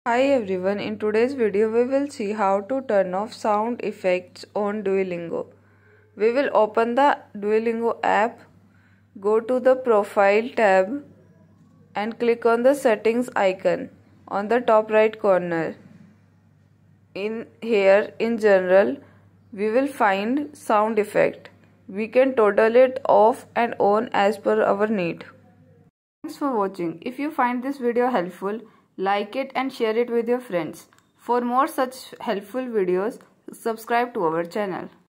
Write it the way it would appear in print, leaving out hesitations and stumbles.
Hi everyone, in today's video we will see how to turn off sound effects on Duolingo. We will open the Duolingo app, go to the profile tab and click on the settings icon on the top right corner. In general, we will find sound effect. We can toggle it off and on as per our need. Thanks for watching. If you find this video helpful, like it and share it with your friends. For more such helpful videos, subscribe to our channel.